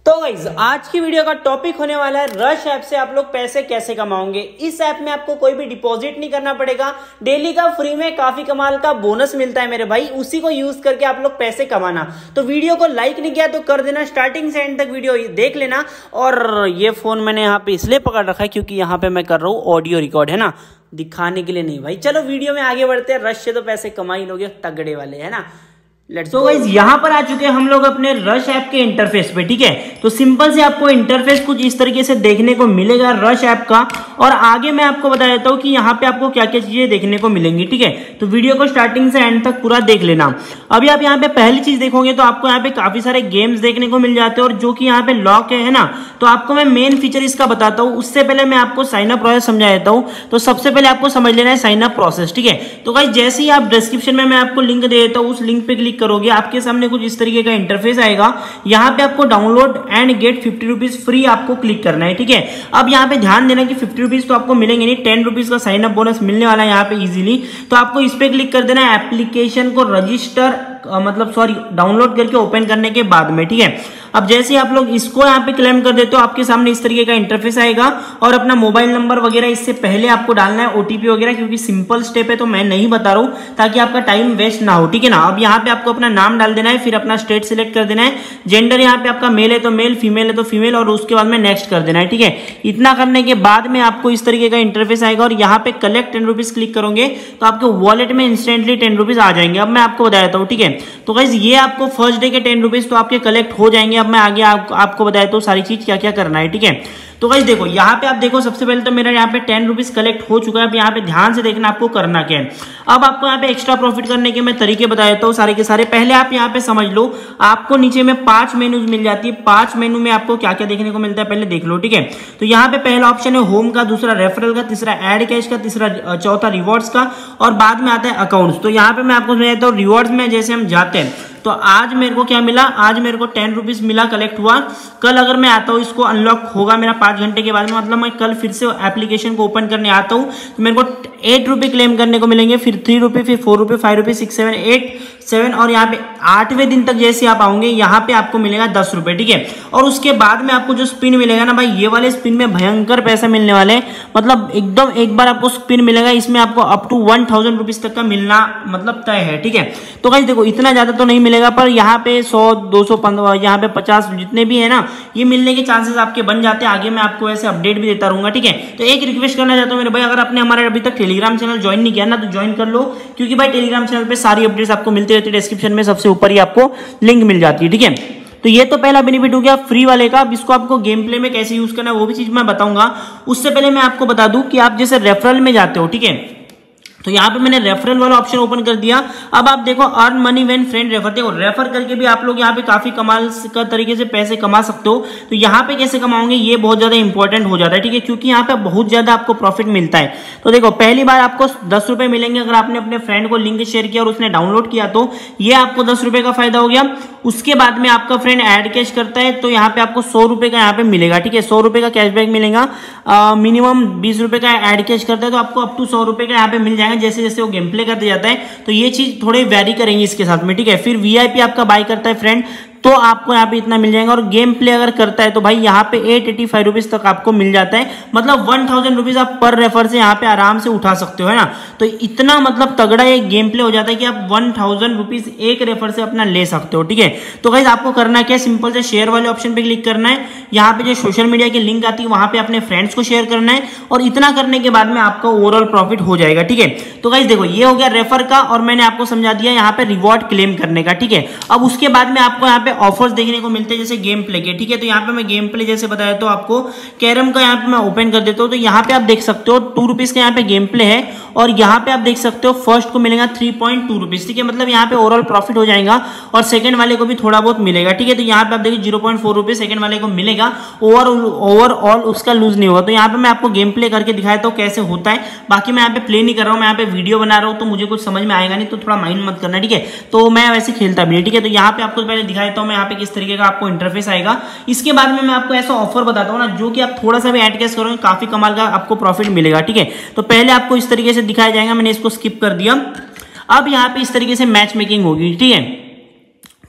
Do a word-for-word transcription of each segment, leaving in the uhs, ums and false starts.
तो गाइस आज की वीडियो का टॉपिक होने वाला है रश ऐप से आप लोग पैसे कैसे कमाओगे। इस ऐप में आपको कोई भी डिपॉजिट नहीं करना पड़ेगा, डेली का फ्री में काफी कमाल का बोनस मिलता है मेरे भाई, उसी को यूज करके आप लोग पैसे कमाना। तो वीडियो को लाइक नहीं किया तो कर देना, स्टार्टिंग से एंड तक वीडियो देख लेना। और ये फोन मैंने यहाँ पे इसलिए पकड़ रखा है क्योंकि यहाँ पे मैं कर रहा हूँ ऑडियो रिकॉर्ड, है ना, दिखाने के लिए नहीं भाई। चलो वीडियो में आगे बढ़ते हैं। रश से तो पैसे कमा ही लोगे तगड़े वाले, है ना। लेट्स गो गाइस, यहाँ पर आ चुके हैं हम लोग अपने रश ऐप के इंटरफेस पे, ठीक है। तो सिंपल से आपको इंटरफेस कुछ इस तरीके से देखने को मिलेगा रश ऐप का। और आगे मैं आपको बता देता हूँ कि यहाँ पे आपको क्या क्या चीजें देखने को मिलेंगी, ठीक है। तो वीडियो को स्टार्टिंग से एंड तक पूरा देख लेना। अभी आप यहाँ पे पहली चीज देखोगे तो आपको यहाँ पे काफी सारे गेम्स देखने को मिल जाते हैं, और जो कि यहाँ पे लॉक है ना। तो आपको मैं मेन फीचर इसका बताता हूँ, उससे पहले मैं आपको साइन अप प्रोसेस समझा देता हूँ। तो सबसे पहले आपको समझ लेना है साइन अप प्रोसेस, ठीक है। तो गाइस जैसे ही आप डिस्क्रिप्शन में मैं आपको लिंक दे देता हूँ, उस लिंक पे क्लिक करोगे आपके सामने कुछ इस तरीके का इंटरफेस आएगा। यहाँ पे आपको download and get fifty rupees free आपको क्लिक करना है, ठीक है। अब यहाँ पे ध्यान देना कि फिफ्टी रुपीज तो आपको मिलेंगे नहीं, टेन रुपीज का साइन अप बोनस मिलने वाला है यहाँ पे इजीली। तो आपको इस पे क्लिक कर देना है एप्लीकेशन को रजिस्टर मतलब सॉरी डाउनलोड करके ओपन करने के बाद में, ठीक है। अब जैसे आप लोग इसको यहाँ पे क्लेम कर देते हो, आपके सामने इस तरीके का इंटरफेस आएगा। और अपना मोबाइल नंबर वगैरह इससे पहले आपको डालना है, ओटीपी वगैरह, क्योंकि सिंपल स्टेप है तो मैं नहीं बता रहा हूँ ताकि आपका टाइम वेस्ट ना हो, ठीक है ना। अब यहाँ पे आपको अपना नाम डाल देना है, फिर अपना स्टेट सिलेक्ट कर देना है, जेंडर यहाँ पे आपका मेल है तो मेल, फीमेल है तो फीमेल, और उसके बाद में नेक्स्ट कर देना है, ठीक है। इतना करने के बाद में आपको इस तरीके का इंटरफेस आएगा, और यहाँ पे कलेक्ट टेन रुपीज क्लिक करोगे तो आपके वॉलेट में इंस्टेंटली टेन रुपीज आ जाएंगे। अब मैं आपको बता देता हूँ, ठीक है। तो गाइस ये आपको फर्स्ट डे के टेन रुपीज तो आपके कलेक्ट हो जाएंगे। अब मैं आगे आप, आपको बताया तो सारी चीज क्या क्या करना है, ठीक है। तो गाइस देखो यहाँ पे आप देखो, सबसे पहले तो मेरा यहाँ पे टेन रुपीज कलेक्ट हो चुका है। अब यहाँ पे ध्यान से देखना आपको करना क्या है। अब आपको यहाँ पे एक्स्ट्रा प्रॉफिट करने के मैं तरीके बता देता हूँ सारे के सारे। पहले आप यहाँ पे समझ लो, आपको नीचे में पांच मेनूज मिल जाती है। पांच मेनू में आपको क्या क्या देखने को मिलता है पहले देख लो, ठीक है। तो यहाँ पे पहला ऑप्शन है होम का, दूसरा रेफरल का, तीसरा एड कैश का, तीसरा चौथा रिवॉर्ड्स का, और बाद में आता है अकाउंट्स। तो यहाँ पे मैं आपको समझाता हूँ रिवॉर्ड्स में जैसे हम जाते हैं तो आज मेरे को क्या मिला, आज मेरे को टेन रुपीज मिला, कलेक्ट हुआ। कल अगर मैं आता हूँ इसको अनलॉक होगा मेरा पांच घंटे के बाद में, मतलब मैं कल फिर से एप्लीकेशन को ओपन करने आता हूँ तो मेरे को एट रुपये क्लेम करने को मिलेंगे, फिर थ्री रुपये, फिर फोर रुपये, फाइव रुपये, सिक्स सेवन एट सेवन, और यहाँ पे आठवें दिन तक जैसे आप आओगे यहाँ पे आपको मिलेगा दस रुपये, ठीक है। और उसके बाद में आपको जो स्पिन मिलेगा ना भाई, ये वाले स्पिन में भयंकर पैसे मिलने वाले हैं, मतलब एकदम एक बार आपको स्पिन मिलेगा, इसमें आपको up to one thousand rupees तक का मिलना मतलब तय है, ठीक है। तो गाइस देखो इतना ज्यादा तो नहीं मिलेगा, पर यहाँ पे सौ, दो सौ पंद्रह, यहाँ पे पचास जितने भी है ना, ये मिलने के चांसेस आपके बन जाते हैं। आगे मैं आपको ऐसे अपडेट भी देता रहूंगा, ठीक है। तो एक रिक्वेस्ट करना चाहता हूँ मेरे भाई, अगर आपने हमारे अभी तक टेलीग्राम चैनल ज्वाइन नहीं किया ना तो ज्वाइन कर लो, क्योंकि भाई टेलीग्राम चैनल पे सारी अपडेट्स आपको मिलती रहती है। डिस्क्रिप्शन में सबसे ऊपर ही आपको लिंक मिल जाती है, ठीक है। तो ये तो पहला बेनिफिट हो गया फ्री वाले का। अब इसको आपको गेम प्ले में कैसे यूज करना है वो भी चीज मैं बताऊंगा। उससे पहले मैं आपको बता दूं कि आप जैसे रेफरल में जाते हो, ठीक है। तो यहाँ पे मैंने रेफरल वाला ऑप्शन ओपन कर दिया। अब आप देखो earn money when friend refer, देखो रेफर करके भी आप लोग यहाँ पे काफी कमाल का तरीके से पैसे कमा सकते हो। तो यहाँ पे कैसे कमाओगे ये बहुत ज्यादा इंपॉर्टेंट हो जाता है, ठीक है, क्योंकि यहाँ पे बहुत ज्यादा आपको प्रॉफिट मिलता है। तो देखो पहली बार आपको दस रुपए मिलेंगे अगर आपने अपने फ्रेंड को लिंक शेयर किया और उसने डाउनलोड किया, तो ये आपको दस रुपए का फायदा हो गया। उसके बाद में आपका फ्रेंड एड कैश करता है तो यहाँ पे आपको सौ रुपए का यहाँ पे मिलेगा, ठीक है, सौ रुपए का कैशबैक मिलेगा। मिनिमम बीस रुपए का एड कैश करता है तो आपको अप टू सौ रुपए का यहाँ पे मिल जाएगा जैसे जैसे वो गेम प्ले करते जाता है। तो ये चीज थोड़े वैरी करेंगे इसके साथ में, ठीक है। फिर वीआईपी आपका बाय करता है फ्रेंड तो आपको यहाँ पे इतना मिल जाएगा, और गेम प्ले अगर करता है तो भाई यहाँ पे एट एटी फाइव रुपीज तक आपको मिल जाता है, मतलब वन थाउजेंड रुपीज आप पर रेफर से यहाँ पे आराम से उठा सकते हो, है ना। तो इतना मतलब तगड़ा ये गेम प्ले हो जाता है कि आप वन थाउजेंड रुपीज एक रेफर से अपना ले सकते हो, ठीक है। तो गाइस आपको करना क्या, सिंपल से शेयर वाले ऑप्शन पे क्लिक करना है। यहाँ पे जो सोशल मीडिया की लिंक आती है वहां पे अपने फ्रेंड्स को शेयर करना है, और इतना करने के बाद में आपका ओवरऑल प्रॉफिट हो जाएगा, ठीक है। तो गाइस देखो ये हो गया रेफर का, और मैंने आपको समझा दिया यहाँ पे रिवॉर्ड क्लेम करने का, ठीक है। अब उसके बाद में आपको यहाँ पे ऑफर्स देखने को मिलते हैं जैसे गेम प्ले के, ठीक है। तो यहाँ पे मैं गेम प्ले जैसे बताया तो आपको कैरम का यहाँ पे मैं ओपन कर देता हूँ। तो यहाँ पे आप देख सकते हो टू रुपीज का यहाँ पे गेम प्ले है, और यहाँ पे आप देख सकते हो फर्स्ट को मिलेगा थ्री पॉइंट टू रुपीज, ठीक है, मतलब यहाँ पे ओवरऑल प्रॉफिट हो जाएगा, और सेकंड वाले को भी थोड़ा बहुत मिलेगा, ठीक है। तो यहाँ पे आप देखिए zero point four rupees second वाले को मिलेगा, ओवर ओवरऑल उसका लूज नहीं होगा। तो यहाँ पे मैं आपको गेम प्ले करके दिखाया तो कैसे होता है, बाकी मैं यहाँ पे प्ले नहीं कर रहा हूँ, मैं यहाँ पे वीडियो बना रहा हूँ तो मुझे कुछ समझ में आएगा नहीं, तो थोड़ा माइंड मत करना, ठीक है। तो मैं वैसे खेलता भी नहीं, ठीक है। तो यहाँ पे आपको पहले दिखाता हूँ मैं यहाँ पे किस तरीके का आपको इंटरफेस आएगा। इसके बाद में मैं आपको ऐसा ऑफर बताता हूँ ना, जो कि आप थोड़ा सा भी एड कैश करोगे काफी कमाल का आपको प्रॉफिट मिलेगा, ठीक है। तो पहले आपको इस तरीके से दिखाया जाएगा, मैंने इसको स्किप कर दिया। अब यहाँ पे इस तरीके से मैच मेकिंग होगी, ठीक है। तो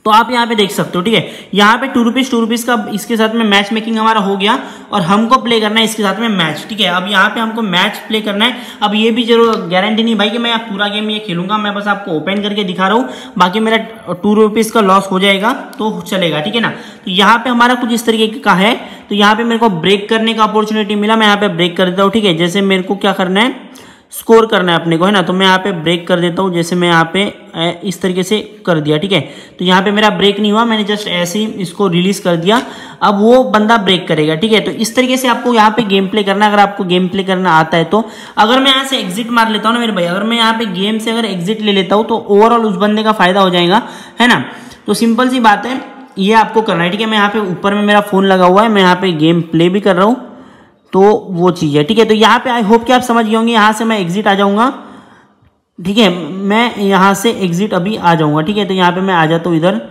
तो आप यहाँ पे देख सकते हो, ठीक है। यहाँ पे टू रुपीज टू रुपीज का इसके साथ में मैच मेकिंग हमारा हो गया और हमको प्ले करना है इसके साथ में मैच, ठीक है। अब यहाँ पे हमको मैच प्ले करना है। अब ये भी जरूर गारंटी नहीं भाई कि मैं पूरा गेम ये खेलूंगा, मैं बस आपको ओपन करके दिखा रहा हूँ, बाकी मेरा टू रुपीज का लॉस हो जाएगा तो चलेगा, ठीक है ना। तो यहाँ पे हमारा कुछ इस तरीके का है। तो यहाँ पे मेरे को ब्रेक करने का अपॉर्चुनिटी मिला, मैं यहाँ पे ब्रेक कर देता हूँ, ठीक है। जैसे मेरे को क्या करना है, स्कोर करना है अपने को, है ना। तो मैं यहाँ पे ब्रेक कर देता हूँ, जैसे मैं यहाँ पे इस तरीके से कर दिया, ठीक है। तो यहाँ पे मेरा ब्रेक नहीं हुआ, मैंने जस्ट ऐसे ही इसको रिलीज कर दिया। अब वो बंदा ब्रेक करेगा, ठीक है। तो इस तरीके से आपको यहाँ पे गेम प्ले करना है, अगर आपको गेम प्ले करना आता है तो। अगर मैं यहाँ से एग्जिट मार लेता हूँ ना मेरे भाई, अगर मैं यहाँ पे गेम से अगर एग्जिट ले लेता हूँ तो ओवरऑल उस बंदे का फायदा हो जाएगा, है ना। तो सिंपल सी बात है, ये आपको करना है, ठीक है। मैं यहाँ पे ऊपर में मेरा फोन लगा हुआ है, मैं यहाँ पे गेम प्ले भी कर रहा हूँ, तो वो चीज़ है, ठीक है। तो यहाँ पे आई होप कि आप समझ गए होंगे। यहाँ से मैं एग्जिट आ जाऊंगा, ठीक है। मैं यहाँ से एग्जिट अभी आ जाऊंगा, ठीक है। तो यहाँ पे मैं आ जाता हूँ इधर,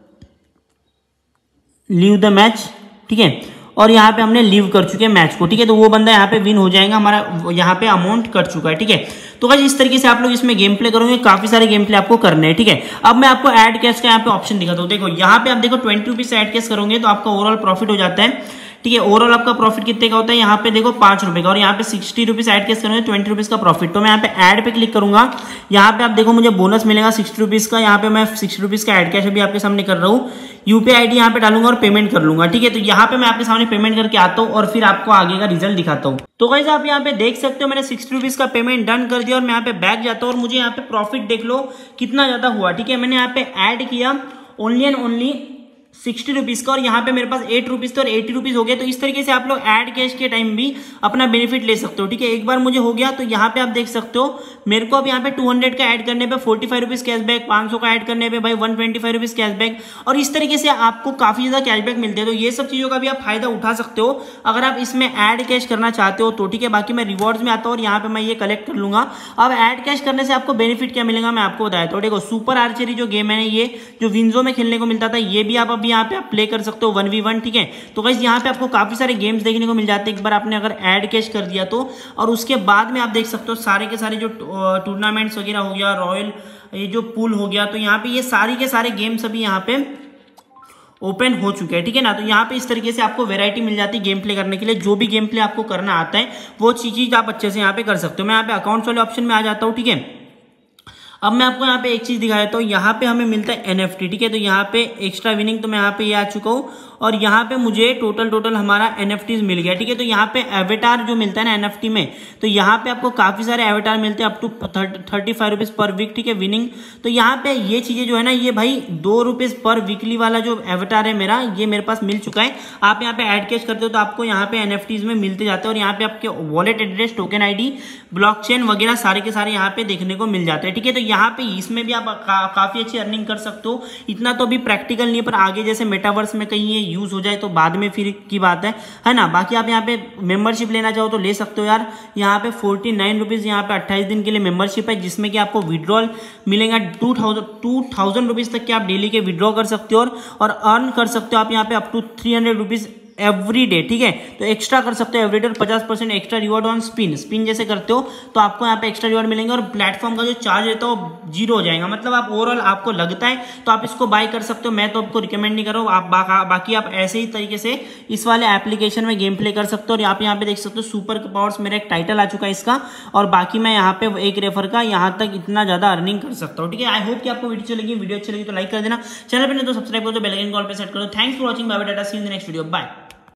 लीव द मैच, ठीक है। और यहाँ पे हमने लीव कर चुके हैं मैच को, ठीक है। तो वो बंदा यहाँ पे विन हो जाएगा, हमारा यहाँ पे अमाउंट कट चुका है, ठीक है। तो गाइस इस तरीके से आप लोग इसमें गेम प्ले करोगे, काफी सारे गेम प्ले आपको करने हैं, ठीक है। अब मैं आपको ऐड कैश का यहाँ पे ऑप्शन दिखाता हूँ। देखो यहाँ पे आप देखो ट्वेंटी रुपीज ऐड कैश करोगे तो आपका ओवरऑल प्रॉफिट हो जाता है, ठीक है। ओवरऑल आपका प्रॉफिट कितने का होता है, यहाँ पे देखो पांच रुपए का, और यहाँ पे सिक्सटी रुपीज ऐड कैश करोगे ट्वेंटी रुपीज का प्रॉफिट। तो मैं यहाँ पे ऐड पे क्लिक करूंगा, यहाँ पे आप देखो मुझे बोनस मिलेगा सिक्सटी रुपीज का। यहाँ पे मैं सिक्सटी रुपीज का ऐड कैश अभी आपके सामने कर रहा हूँ, यूपीआई आईडी यहाँ पे डालूंगा और पेमेंट कर लूंगा, ठीक है। तो यहाँ पे मैं आपके सामने पेमेंट करके आता हूँ और फिर आपको आगे का रिजल्ट दिखाता हूँ। तो गाइस आप यहाँ पे देख सकते हो मैंने सिक्सटी रुपीज का पेमेंट डन कर दिया और मैं यहाँ पे बैक जाता हूँ और मुझे यहाँ पे प्रॉफिट देख लो कितना ज्यादा हुआ, ठीक है। मैंने यहाँ पे ऐड किया only and only sixty rupees का और यहाँ पे मेरे पास एट रुपीज तो और एटी रुपीज हो गए। तो इस तरीके से आप लोग ऐड कैश के टाइम भी अपना बेनिफिट ले सकते हो, ठीक है। एक बार मुझे हो गया तो यहाँ पे आप देख सकते हो मेरे को अब यहाँ पे टू हंड्रेड का ऐड करने पे फोर्टी फाइव रुपीज कैशबैक, पांच सौ का ऐड करने पे भाई one twenty five rupees cashback, और इस तरीके से आपको काफी ज्यादा कैशबैक मिलते हैं। तो ये सब चीजों का भी आप फायदा उठा सकते हो अगर आप इसमें ऐड कैश करना चाहते हो तो, ठीक है। बाकी मैं रिवॉर्ड्स में आता हूँ और यहाँ पे मैं ये कलेक्ट कर लूंगा। अब ऐड कैश करने से आपको बेनिफिट क्या मिलेगा मैं आपको बताया। तो देखो सुपर आर्चरी जो गेम है ये जो विंजो में खेलने को मिलता था, ये भी आप अभी यहाँ पे प्ले कर सकते हो वन वी वन, ठीक है। तो गाइस यहाँ पे आपको काफी सारे गेम्स देखने को मिल जाते हैं एक बार आपने अगर ऐड कैश कर दिया तो। और उसके बाद में आप देख सकते हो सारे के सारे जो टूर्नामेंट्स वगैरह हो गया, रॉयल ये जो पूल हो गया, तो यहाँ पे ये सारी के सारे गेम्स अभी यहाँ पे ओपन हो चुके हैं, ठीक है ना। तो यहाँ पे इस तरीके से आपको वैरायटी मिल जाती है गेम प्ले करने के लिए। जो भी गेम प्ले आपको करना आता है वो चीज आप अच्छे से यहाँ पे कर सकते हो। मैं यहाँ पे अकाउंट्स वाले ऑप्शन में आ जाता हूँ, ठीक है। अब मैं आपको यहाँ पे एक चीज दिखा देता हूँ, यहाँ पे हमें मिलता है एनएफटी, ठीक है। तो यहाँ पे एक्स्ट्रा विनिंग, तो मैं यहाँ पे ये आ चुका हूँ और यहाँ पे मुझे टोटल टोटल हमारा एनएफटीज मिल गया, ठीक है। तो यहाँ पे एवेटार जो मिलता है ना एनएफटी में, तो यहाँ पे आपको काफी सारे एवेटार मिलते हैं up to thirty five rupees per week, ठीक है, विनिंग। तो यहाँ पे ये चीजें जो है ना ये भाई दो रुपीज पर वीकली वाला जो एवेटार है मेरा, ये मेरे पास मिल चुका है। आप यहाँ पे ऐड कैश करते हो तो आपको यहाँ पे एनएफटीज में मिलते जाते हैं और यहाँ पे आपके wallet address, token ID, blockchain वगैरह सारे के सारे यहाँ पे देखने को मिल जाते हैं, ठीक है। तो यहाँ पे इसमें भी आप का, काफी अच्छी अर्निंग कर सकते हो। इतना तो भी प्रैक्टिकल नहीं है, पर आगे जैसे मेटावर्स में कहीं ये यूज हो जाए तो बाद में फिर की बात है, है ना। बाकी आप यहाँ पे मेंबरशिप लेना चाहो तो ले सकते हो यार। यहाँ पे फोर्टी नाइन रुपीज यहाँ पे अट्ठाईस दिन के लिए मेंबरशिप है, जिसमें कि आपको विड्रॉल मिलेगा two thousand two thousand rupees तक के आप डेली के विड्रॉ कर सकते हो और अर्न कर सकते हो आप यहाँ पे up to three hundred rupees every day, ठीक है। तो एक्स्ट्रा कर सकते हो एवरी डे, पचास percent extra reward on spin spin जैसे करते हो तो आपको यहाँ पे एक्स्ट्रा रिवॉर्ड मिलेंगे और प्लेटफॉर्म का जो चार्ज रहता है वो जीरो हो जाएगा। मतलब आप ओवरऑल आपको लगता है तो आप इसको बाय कर सकते हो, मैं तो आपको रिकमेंड नहीं कर रहा हूँ। आप बा, बाकी आप ऐसे ही तरीके से इस वाले एप्लीकेशन में गेम प्ले कर सकते हो। और आप यहाँ पे देख सकते हो सुपर पावर्स मेरा एक टाइटल आ चुका है इसका, और बाकी मैं यहाँ पे एक रेफर का यहाँ तक इतना ज्यादा अर्निंग कर सकता हूँ, ठीक है। आई होप कि आपको वीडियो अच्छी लगी वीडियो अच्छी लगी तो लाइक कर देना, चैनल पर नहीं तो सब्सक्राइब करो, तो बेल आइकन कॉल पे सेट करो। Thanks for watching, bye bye, tata, see you in the next video, bye.